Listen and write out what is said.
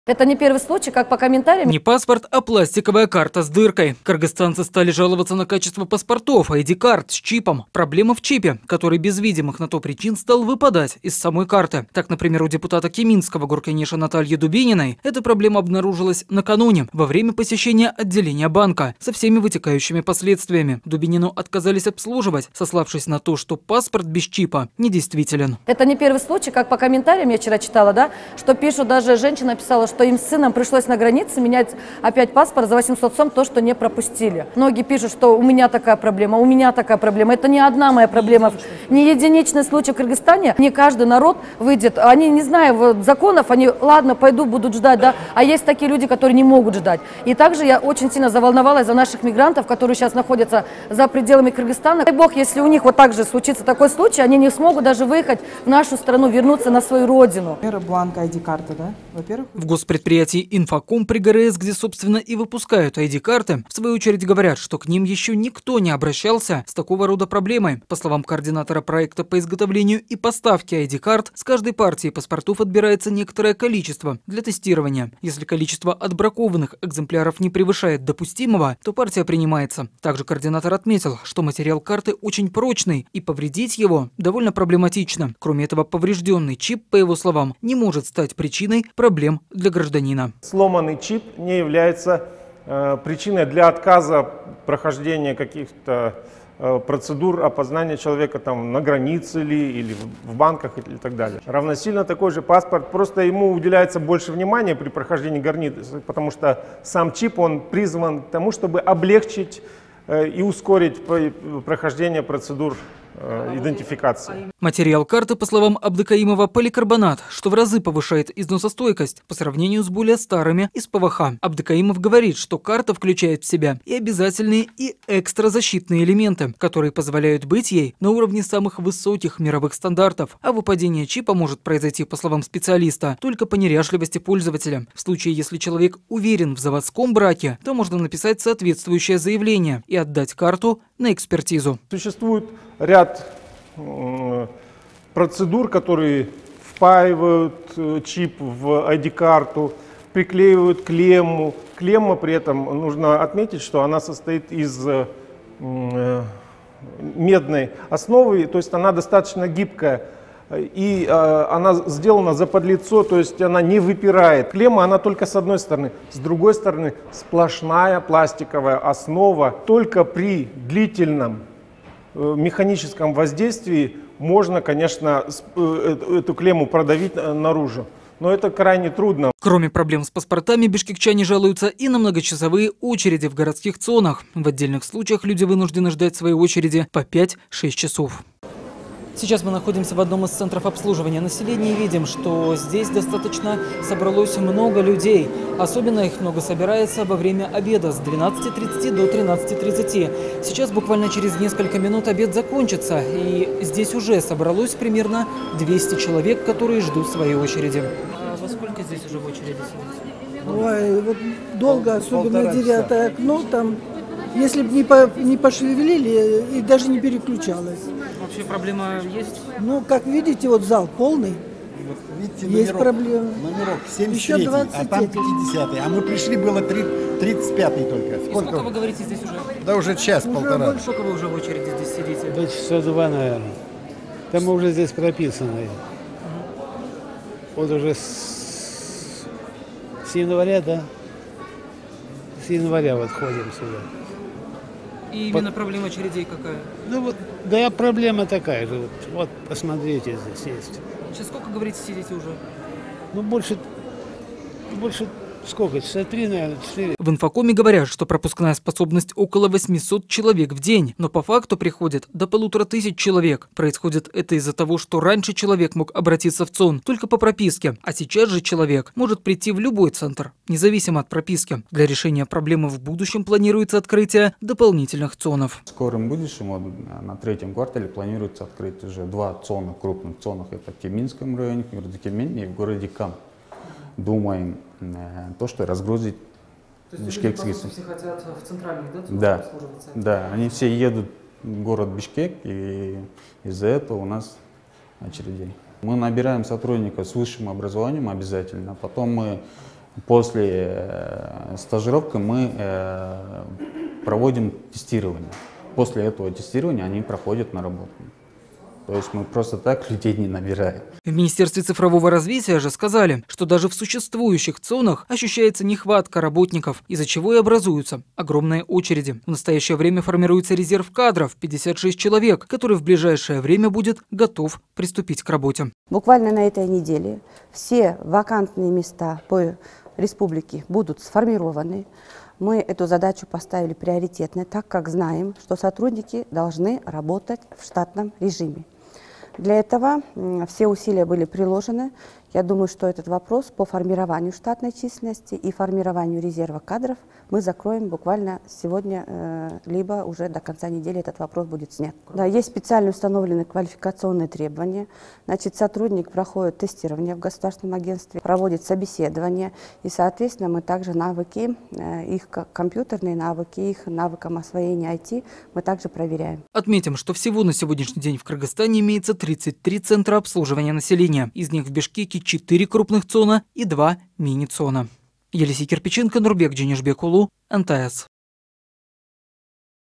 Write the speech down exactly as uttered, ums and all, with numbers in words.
Это не первый случай, как по комментариям. Не паспорт, а пластиковая карта с дыркой. Кыргызстанцы стали жаловаться на качество паспортов, ай ди-карт с чипом. Проблема в чипе, который без видимых на то причин стал выпадать из самой карты. Так, например, у депутата Кеминского горкомиша Натальи Дубининой эта проблема обнаружилась накануне, во время посещения отделения банка, со всеми вытекающими последствиями. Дубинину отказались обслуживать, сославшись на то, что паспорт без чипа недействителен. Это не первый случай, как по комментариям я вчера читала, да, что пишут, даже женщина писала, что им с сыном пришлось на границе менять опять паспорт за восемьсот сом, то, что не пропустили. Многие пишут, что у меня такая проблема, у меня такая проблема. Это не одна моя проблема. Не единичный случай в Кыргызстане. Не каждый народ выйдет, они, не зная вот, законов, они, ладно, пойду, будут ждать, да, а есть такие люди, которые не могут ждать. И также я очень сильно заволновалась за наших мигрантов, которые сейчас находятся за пределами Кыргызстана. Дай бог, если у них вот так же случится такой случай, они не смогут даже выехать в нашу страну, вернуться на свою родину. Бланк ай ди-карты, да, во-первых. В госпредприятии «Инфоком» при гэ эр эс, где, собственно, и выпускают ай ди-карты, в свою очередь говорят, что к ним еще никто не обращался с такого рода проблемой. По словам координатора проекта по изготовлению и поставке ай ди-карт, с каждой партии паспортов отбирается некоторое количество для тестирования. Если количество отбракованных экземпляров не превышает допустимого, то партия принимается. Также координатор отметил, что материал карты очень прочный, и повредить его довольно проблематично. Кроме этого, поврежденный чип, по его словам, не может стать причиной проблем для гражданина. Сломанный чип не является э, причиной для отказа прохождения каких-то э, процедур опознания человека там на границе ли, или в банках и так далее. Равносильно такой же паспорт, просто ему уделяется больше внимания при прохождении границы, потому что сам чип, он призван к тому, чтобы облегчить э, и ускорить прохождение процедур идентификации. Материал карты, по словам Абдыкаимова, поликарбонат, что в разы повышает износостойкость по сравнению с более старыми из пэ вэ ха. Абдыкаимов говорит, что карта включает в себя и обязательные, и экстразащитные элементы, которые позволяют быть ей на уровне самых высоких мировых стандартов. А выпадение чипа может произойти, по словам специалиста, только по неряшливости пользователя. В случае, если человек уверен в заводском браке, то можно написать соответствующее заявление и отдать карту на экспертизу. Существует ряд э, процедур, которые впаивают чип в ай ди-карту, приклеивают клемму. Клемма при этом, нужно отметить, что она состоит из э, медной основы, то есть она достаточно гибкая. И э, она сделана заподлицо, то есть она не выпирает. Клемма, она только с одной стороны. С другой стороны, сплошная пластиковая основа. Только при длительном э, механическом воздействии можно, конечно, э, эту клемму продавить наружу. Но это крайне трудно. Кроме проблем с паспортами, бишкекчане жалуются и на многочасовые очереди в городских зонах. В отдельных случаях люди вынуждены ждать своей очереди по пять-шесть часов. Сейчас мы находимся в одном из центров обслуживания населения и видим, что здесь достаточно собралось много людей. Особенно их много собирается во время обеда с двенадцати тридцати до тринадцати тридцати. Сейчас буквально через несколько минут обед закончится, и здесь уже собралось примерно двести человек, которые ждут своей очереди. А во сколько здесь уже в очереди сидите? Ой, вот долго, особенно девятое окно там. Если бы не, по, не пошевелили и даже не переключалось. Вообще проблема есть? Ну, как видите, вот зал полный. Вот, видите, есть номерок, проблема. Номерок семьдесят Еще третий, двадцать а там пятидесятый. А мы пришли, было тридцать пятый только. Сколько? И сколько вы говорите здесь уже? Да уже час-полтора. Сколько вы уже в очереди здесь сидите? Да часа два, наверное. Там мы уже здесь прописаны. Вот уже с, с января, да? С января вот ходим сюда. И именно проблема очередей какая? Ну вот, да, проблема такая же. Вот, вот посмотрите, здесь есть. Сейчас сколько, говорите, сидите уже? Ну, больше, больше сколько? Часа три, наверное, четыре. В инфокоме говорят, что пропускная способность около восьмисот человек в день, но по факту приходит до полутора тысяч человек. Происходит это из-за того, что раньше человек мог обратиться в ЦОН только по прописке, а сейчас же человек может прийти в любой центр, независимо от прописки. Для решения проблемы в будущем планируется открытие дополнительных ЦОНов. В скором будущем, вот, на третьем квартале, планируется открыть уже два ЦОНа, крупных ЦОНах. Это в Кеминском районе, в городе Кемень и в городе Кам. Думаем, то, что разгрузить бишкекские. То есть люди, по сути, все хотят в центральных, да, да, да, они все едут в город Бишкек, и из-за этого у нас очередей. Мы набираем сотрудников с высшим образованием обязательно, потом мы После стажировки мы проводим тестирование. После этого тестирования они проходят на работу. То есть мы просто так людей не набираем. В Министерстве цифрового развития же сказали, что даже в существующих цонах ощущается нехватка работников, из-за чего и образуются огромные очереди. В настоящее время формируется резерв кадров – пятьдесят шесть человек, который в ближайшее время будет готов приступить к работе. Буквально на этой неделе все вакантные места по республике будут сформированы. Мы эту задачу поставили приоритетной, так как знаем, что сотрудники должны работать в штатном режиме. Для этого все усилия были приложены. Я думаю, что этот вопрос по формированию штатной численности и формированию резерва кадров мы закроем буквально сегодня, либо уже до конца недели этот вопрос будет снят. Да, есть специально установлены квалификационные требования. Значит, сотрудник проходит тестирование в государственном агентстве, проводит собеседование, и, соответственно, мы также навыки, их компьютерные навыки, их навыкам освоения ай ти мы также проверяем. Отметим, что всего на сегодняшний день в Кыргызстане имеется тридцать три центра обслуживания населения. Из них в Бишкеке четыре крупных цона и два мини-цона. Елисей Кирпиченко, Нурбек Дженишбек Улу, эн тэ эс.